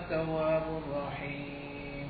التواب الرحيم.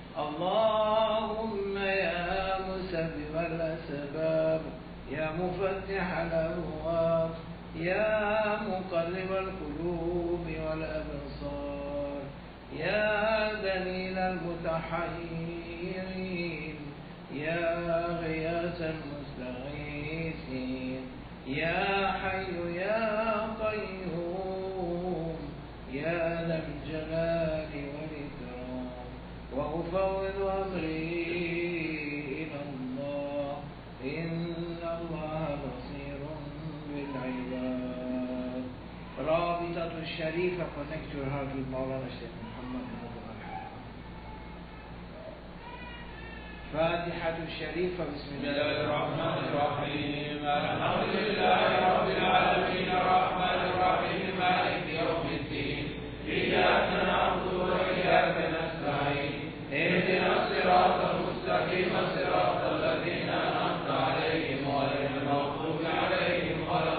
اللهم يا مسبب الأسباب يا مفتح الأبواب يا مقلب القلوب والأبصار يا دليل المتحيرين يا غياث المستغيثين يا حي يا قيوم يا ذا الجلال والإكرام. وأفوض أمري إلى الله إن الله بصير بالعباد. رابطة الشريفة connect your heart with مولانا الشيخ محمد ناظر الحق. فاتحة الشريفة. بسم الله الرحمن الرحيم. الحمد لله رب العالمين الرحمن الرحيم مالك يوم الدين إياك نعبد وإياك نستعين اهدنا الصراط المستقيم صراط الذين أنعمت عليهم غير المغضوب عليهم ولا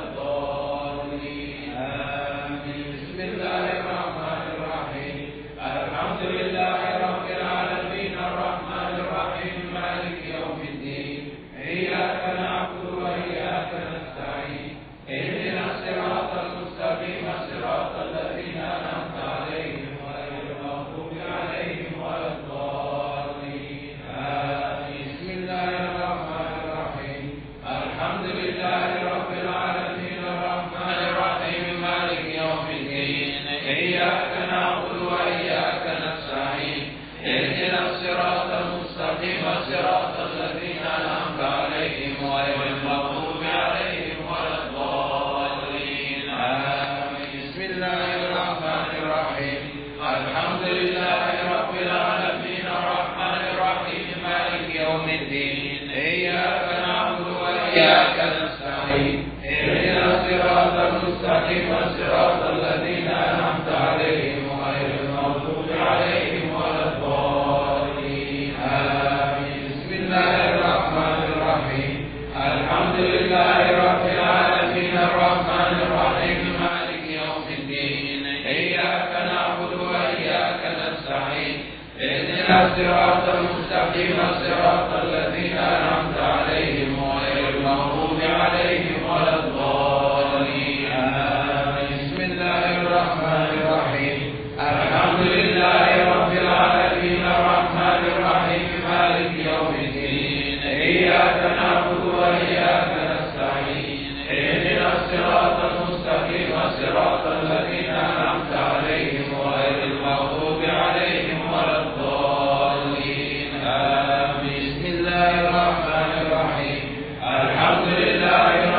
الضالين آمين. بسم الله الرحمن الرحيم. الحمد لله رب العالمين الرحمن الرحيم مالك يوم الدين إياك نعبد وإياك نستعين اهدنا الصراط المستقيم صراط الذين أنعمت عليهم غير المغضوب عليهم ولا الضالين آمين. بسم الله الرحمن الرحيم. الحمد لله رب العالمين الرحمن الرحيم مالك يوم الدين إياك نعبد وإياك نستعين اهدنا الصراط المستقيم صراط الذين أنعمت عليهم غير المغضوب عليهم ولا الضالين آمين. بسم الله الرحمن الرحيم. الحمد لله رب العالمين الرحمن الرحيم مالك يوم الدين إياك نعبد وإياك نستعين اهدنا الصراط المستقيم صراط الذين أنعمت عليهم غير المغضوب عليهم ولا الضالين آمين. بسم الله الرحمن الرحيم. الحمد لله رب العالمين الرحمن الرحيم مالك يوم الدين إياك نعبد وإياك نستعين اهدنا الصراط المستقيم صراط الذين أنعمت عليهم غير المغضوب عليهم ولا الضالين آمين. بسم الله الرحمن الرحيم. الحمد لله رب العالمين الرحمن الرحيم مالك يوم الدين إياك نعبد وإياك نستعين اهدنا الصراط المستقيم صراط الذين أنعمت عليهم غير المغضوب عليهم ولا الضالين آمين. بسم الله الرحمن الرحيم. الحمد لله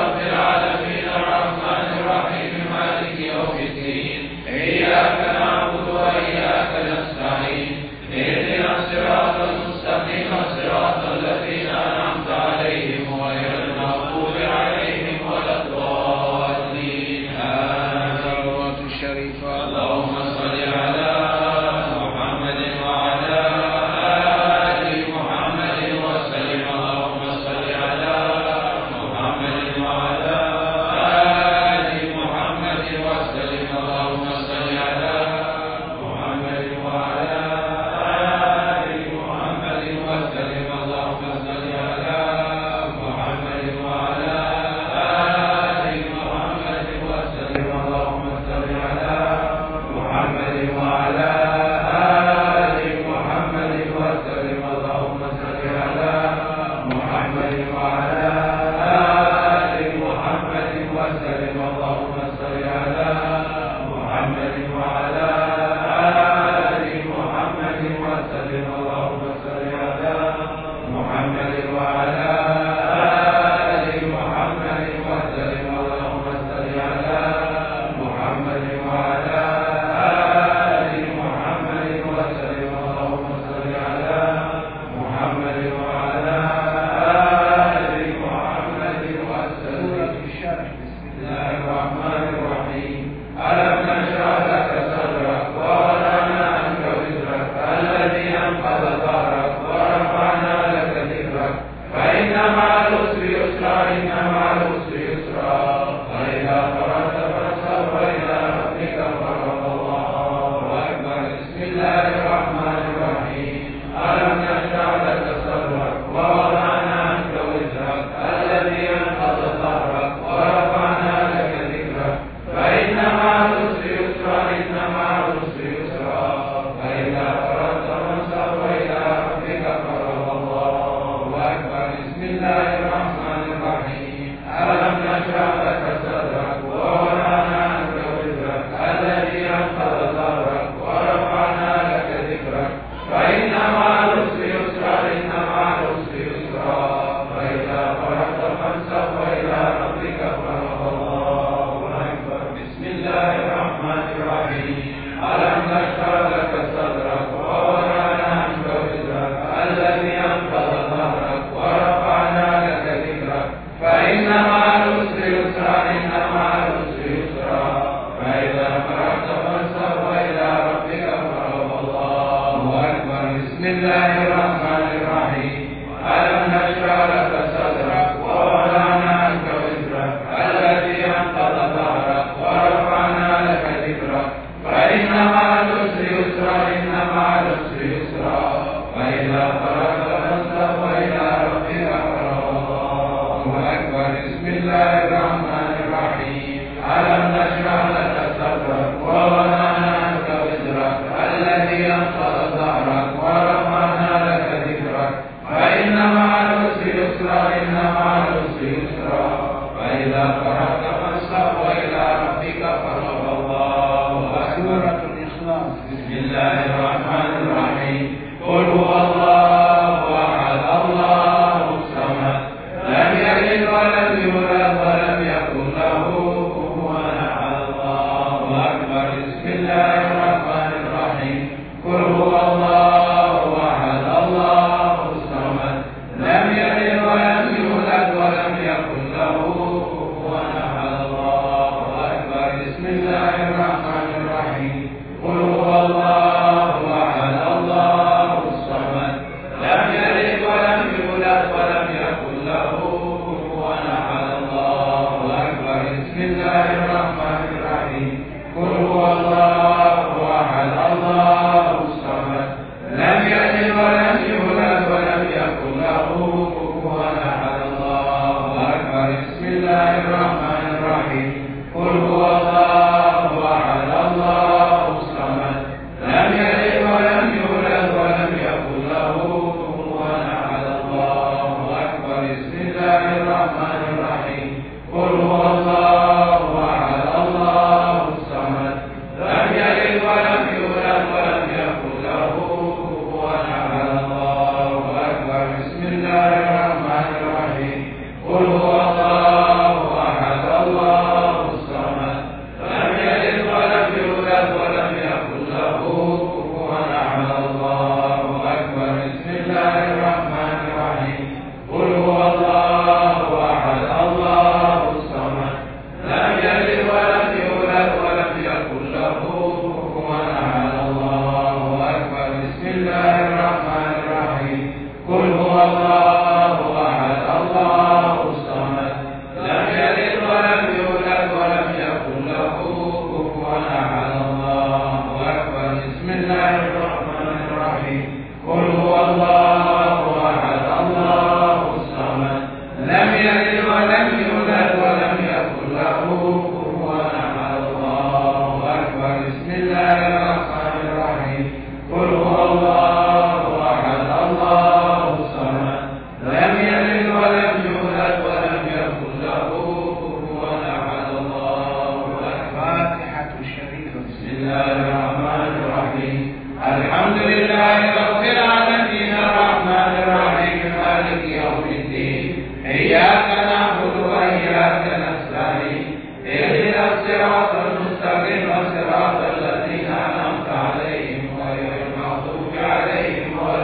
الله الرحمن الرحيم ألم نشرح لك صدرك ووضعنا عنك وزرك الذي أنقض ظهرك ورفعنا لك ذكرك فإن مع العسر يسرا إن مع العسر يسرا وإذا فرغت فانصب وإلى ربك فارغب. الله أكبر. بسم الله الرحمن الرحيم ألم نشرح لك صدرك ووضعنا عنك وزرك الذي أنقض ظهرك ورفعنا لك ذكرك فإن مع العسر يسرا إن مع العسر يسرا وإذا فرغت فانصب وإلى ربك فارغب. الله أكبر. سورة الإخلاص. بسم الله الرحمن الرحيم قل هو الله أحد الله الصمد لم يلد ولم يولد ولم يكن له كفوا أحد. الله أكبر. بسم الله الرحمن الرحيم قل هو الله أحد الله الصمد لم يلد ولم يولد ولم يكن له كفوا أحد. الله أكبر. بسم الله الرحمن الرحيم قل هو الله أحد الله الصمد لم يلد ولم يولد ولم يكن له كفوا أحد. الله أكبر. بسم الله الرحمن الرحيم قل هو الله أحد الله الصمد لم يلد ولم يولد ولم يكن له كفوا أحد. الله أكبر. بسم الله الرحمن الرحيم قل هو الله أحد الله الصمد لم يلد ولم يولد ولم يكن له كفوا أحد. الله أكبر. بسم الله الرحمن الرحيم قل هو الله أحد الله الصمد لم يلد ولم يولد ولم يكن له كفوا أحد. الله أكبر. بسم الله الرحمن الرحيم قل هو الله أحد الله الصمد لم يلد ولم يولد ولم يكن له كفوا أحد. الله أكبر. بسم الله الرحمن الرحيم قل هو الله أحد الله الصمد لم يلد ولم يولد ولم يكن له كفوا أحد. الله أكبر. بسم الله الرحمن الرحيم قل هو الله أحد الله الصمد لم يلد ولم يولد ولم يكن له كفوا أحد. الله أكبر. بسم الله الرحمن الرحيم قل هو الله أحد الله الصمد لم يلد ولم يولد ولم يكن له كفوا أحد. الله أكبر. بسم الله الرحمن الرحيم قل هو الله أحد الله الصمد لم يلد ولم يولد ولم يكن له كفوا أحد. الله أكبر. فاتحة الشريفة. بسم الله الرحمن الرحيم الحمد لله رب العالمين الرحمن الرحيم مالك يوم الدين إياك نعبد وإياك نستعين اهدنا الصراط المستقيم صراط الذين أنعمت عليهم غير المغضوب عليهم ولا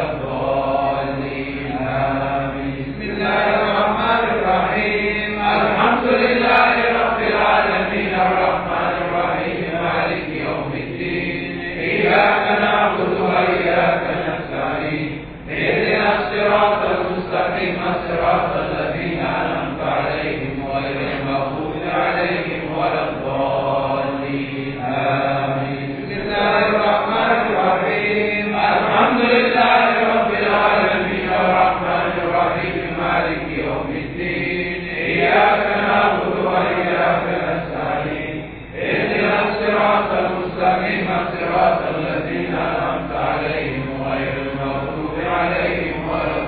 الضالين آمين. بسم الله الرحمن الرحيم الحمد لله رب العالمين الرحمن الرحيم مالك يوم الدين إياك نعبد وإياك نستعين اهدنا الصراط المستقيم صراط الذين أنعمت عليهم غير المغضوب عليهم ولا الضالين آمين. بسم الله الرحمن الرحيم الحمد لله رب العالمين الرحمن الرحيم مالك يوم الدين إياك نعبد وإياك نستعين اهدنا الصراط المستقيم صراط الذين أنعمت عليهم غير المغضوب عليهم ولا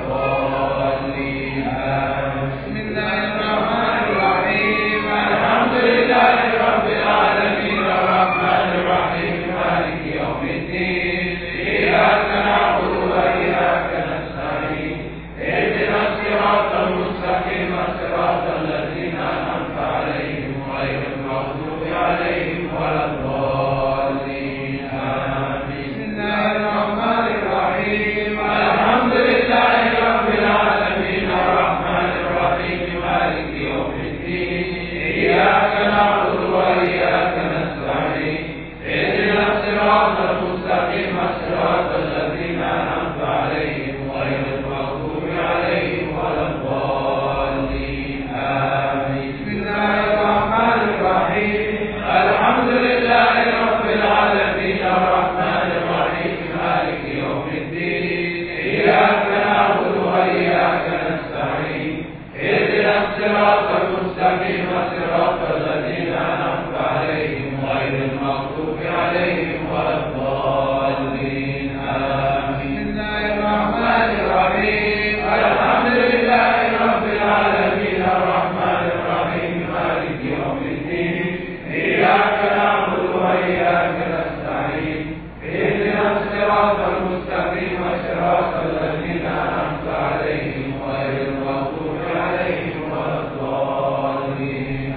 الضالين آمين. بسم الله الرحمن الرحيم الحمد لله رب العالمين الرحمن الرحيم مالك يوم الدين إياك نعبد وإياك نستعين اهدنا الصراط المستقيم صراط الذين أنعمت عليهم غير المغضوب عليهم ولا الضالين آمين. بسم الله الرحمن الصراط المستقيم صراط الذين أنعمت عليهم غير المغضوب عليهم ولا الضالين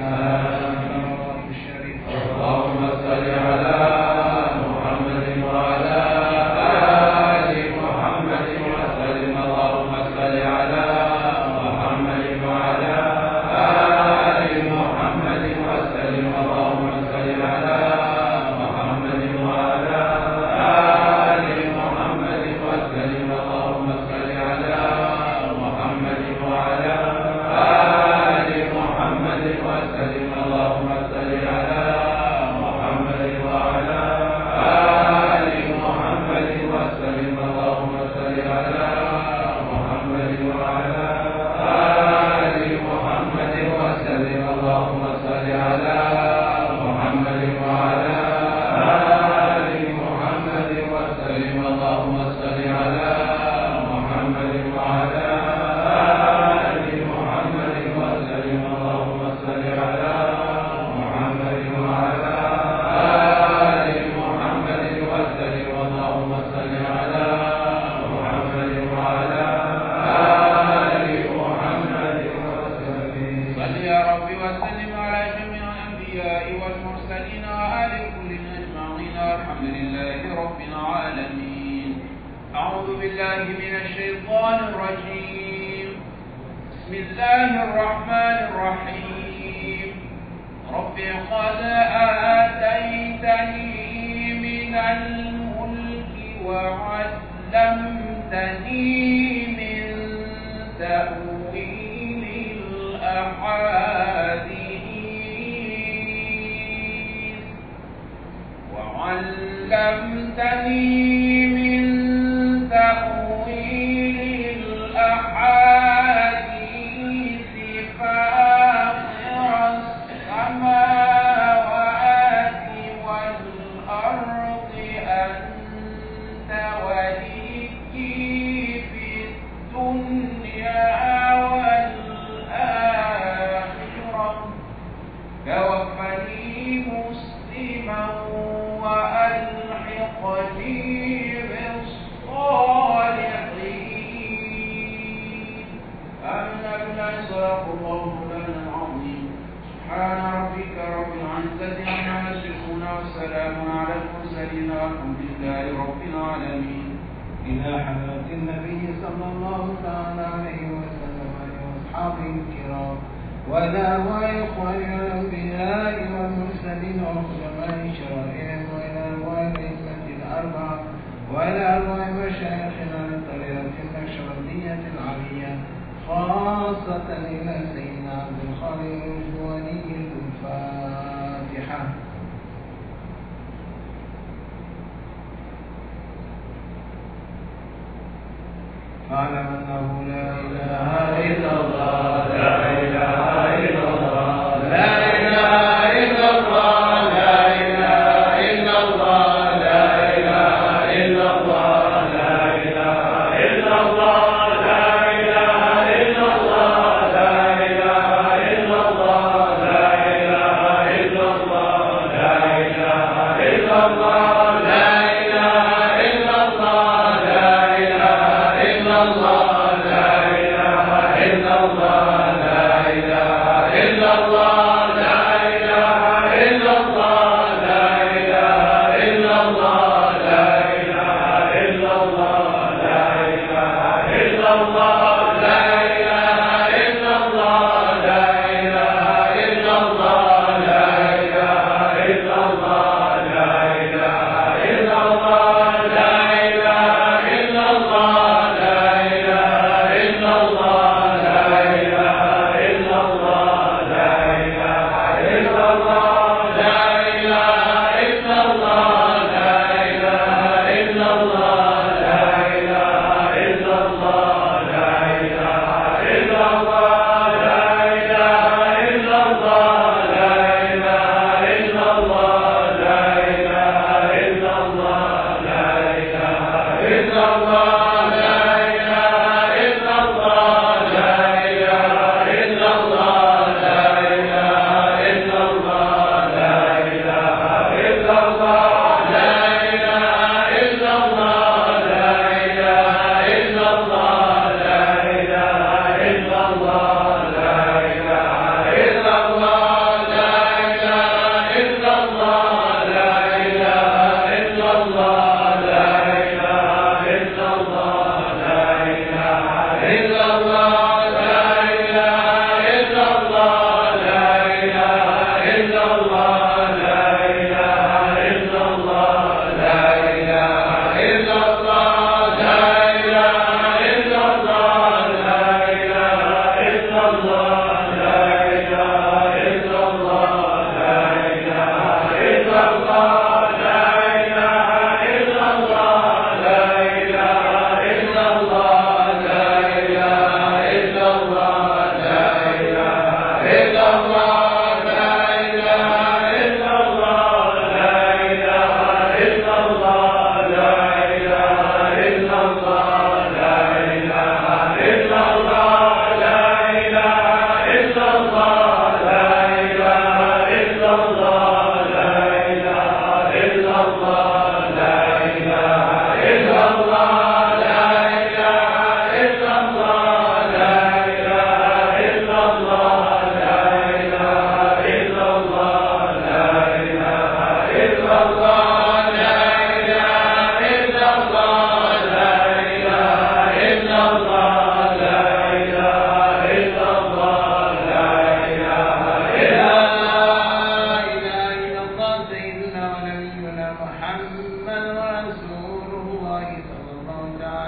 اللهم صل على محمد وعلى آل محمد وسلم اللهم صل على محمد وعلى آل محمد وسلم اللهم صل على محمد وعلى آل محمد وسلم اللهم صل على محمد وعلى آل محمد وسلم اللهم صل على محمد وعلى آل محمد وسلم اللهم صل على محمد وعلى آل محمد وسلم اللهم صل على محمد وعلى آل محمد وسلم اللهم صل على محمد وعلى آل محمد وسلم اللهم صل على محمد وعلى آل محمد وسلم اللهم صل على محمد وعلى آل محمد وسلم صل يا رب وسلم على جميع الأنبياء والمرسلين وآل كل أجمعين والحمد لله رب العالمين. أعوذ بالله من الشيطان الرجيم. بسم الله الرحمن الرحيم. رب قد آتيتني من الملك وعلمتني من تأويل الأحاديث فاطر السماوات والأرض أنت ولي في الدنيا والآخرة توفني مسلما وألحقني بالصالحين. آمين بالله صدق الله مولانا العظيم. سبحان ربك رب العزة عما يصفون والسلام على المرسلين والحمد لله رب العالمين. إلى حضرة النبي صلى الله تعالى عليه وسلم وأصحابه الكرام وإلى أرواح إخوان الأنبياء والمرسلين وخلفاء شرائعهم وإلى أرواح الأئمة الأربعة وإلى أرواح مشايخنا للطريقة النقشبندية العلية خاصة إلى سيدنا عبد الخالق الرضواني. الفاتحة. فاعلم أنه لا إله إلا الله لا إله إلا الله لا إله إلا الله لا إله إلا الله لا إله إلا الله لا إله إلا الله لا إله إلا الله لا إله إلا الله لا إله إلا الله لا إله إلا الله لا إله إلا الله لا إله إلا الله لا إله إلا الله لا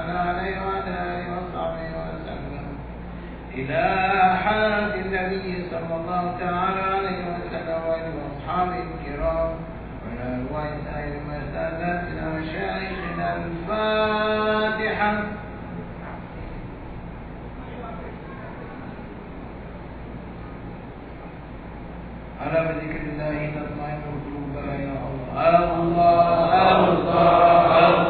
تعالى عليه وعلى آله وصحبه وسلم إلى حالة النبي صلى الله تعالى عليه وسلم وإلى أصحابه الكرام وإلى أرواح سائر مساداتنا ومشايخنا. الفاتحة. على بذكر الله تطمئن القلوب يا الله. الله الله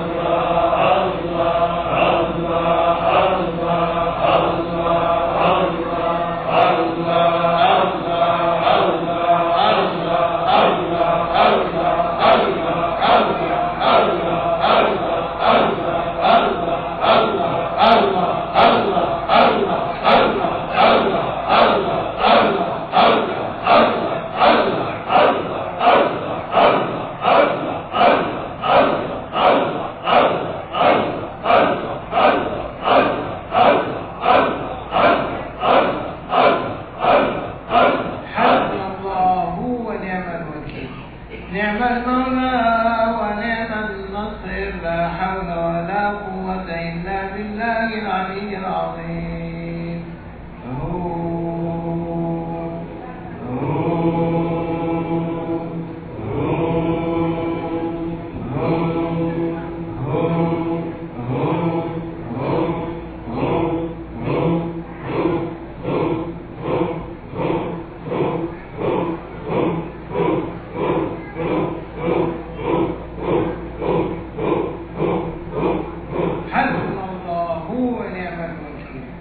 ونعم الوكيل.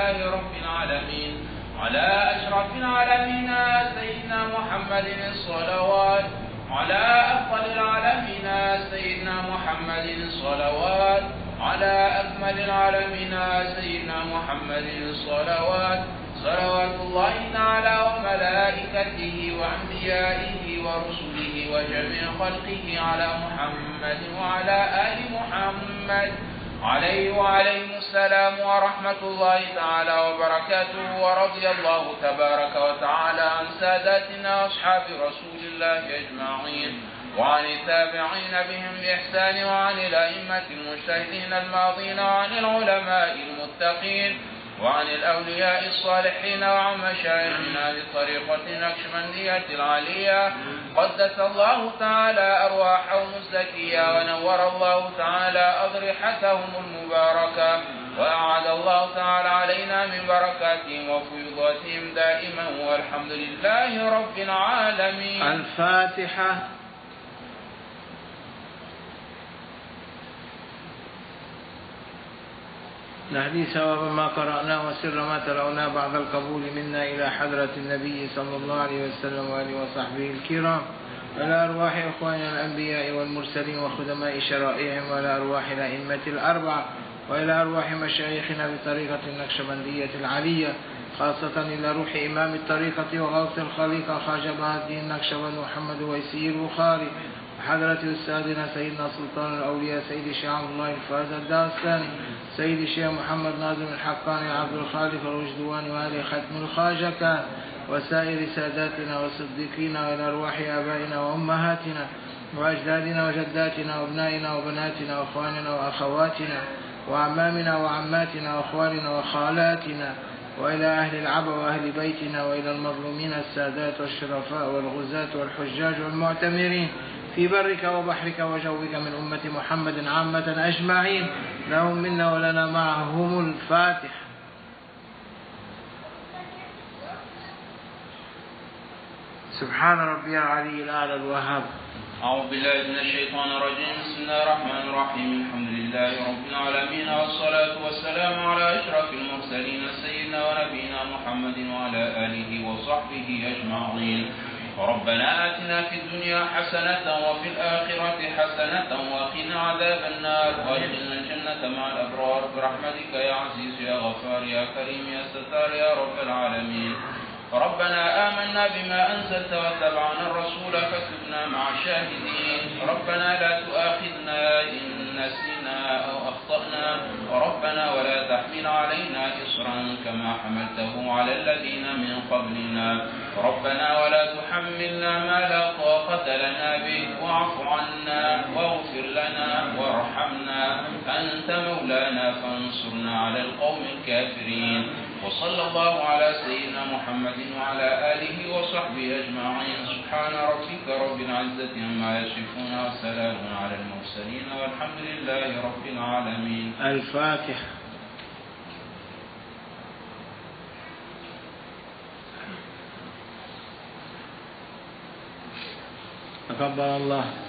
لله رب العالمين. على أشرف العالمين سيدنا محمد الصلوات، على أفضل العالمين سيدنا محمد الصلوات، على أكمل العالمين سيدنا محمد الصلوات، صلوات الله تعالى وملائكته وأنبيائه ورسله وجميع خلقه على محمد وعلى آل محمد عليه وعليهم السلام ورحمة الله تعالى وبركاته. ورضي الله تبارك وتعالى عن ساداتنا أصحاب رسول الله أجمعين، وعن التابعين بهم بإحسان، وعن الأئمة المجتهدين الماضين، وعن العلماء المتقين، وعن الأولياء الصالحين، وعن مشايخنا بطريقة النقشبندية العالية قدس الله تعالى أرواحهم الزكية، ونور الله تعالى أضرحتهم المباركة، وأعاد الله تعالى علينا من بركاتهم وفيضاتهم دائما، والحمد لله رب العالمين. الفاتحة. نهدي ثواب ما قرأناه وسر ما تلوناه بعد القبول منا إلى حضرة النبي صلى الله عليه وسلم وآله وصحبه الكرام، وإلى أرواح إخواننا الأنبياء والمرسلين وخدماء شرائعهم، وإلى أرواح الأئمة الأربعة، وإلى أرواح مشايخنا بطريقة النقشبندية العالية، خاصة إلى روح إمام الطريقة وغوث الخليقة خواجة بهاء الدين النقشبندي محمد ويسير البخاري، وحضرة أستاذنا سيدنا سلطان الأولياء سيد الشيخ عبد الله الفاز الداستاني، سيد الشيخ محمد ناظم الحقاني عبد الخالق الوجدواني، وآل ختم الخواجة كان، وسائر ساداتنا وصديقينا، وإلى أرواح آبائنا وأمهاتنا وأجدادنا وجداتنا وأبنائنا وبناتنا وأخواننا وأخواتنا وعمامنا وعماتنا وأخوالنا وخالاتنا، وإلى أهل العبا وأهل بيتنا، وإلى المظلومين السادات والشرفاء والغزاة والحجاج والمعتمرين في برك وبحرك وجوك من أمة محمد عامة أجمعين، لهم منا ولنا معهم الفاتحة. سبحان ربي العلي الأعلى الوهاب. أعوذ بالله من الشيطان الرجيم. بسم الله الرحمن الرحيم. الحمد لله رب العالمين، والصلاة والسلام على أشرف المرسلين سيدنا ونبينا محمد وعلى آله وصحبه أجمعين. ربنا آتنا في الدنيا حسنة وفي الآخرة حسنة وقنا عذاب النار، وادخلنا الجنة مع الأبرار برحمتك يا عزيز يا غفار يا كريم يا ستار يا رب العالمين. ربنا آمنا بما أنزلت واتبعنا الرسول فاكتبنا مع الشاهدين. ربنا لا تؤاخذنا إن نسينا أو أخطأنا، ربنا ولا تحمل علينا إصرا كما حملته على الذين من قبلنا، ربنا ولا تحملنا ما لا طاقة لنا به، واعف عنا واغفر لنا وارحمنا، أنت مولانا فانصرنا على القوم الكافرين. وصلى الله على سيدنا محمد وعلى آله وصحبه أجمعين. سبحان ربك رب العزة عما يصفون، وسلام على المرسلين، والحمد لله رب العالمين. الفاتحة. تقبل الله.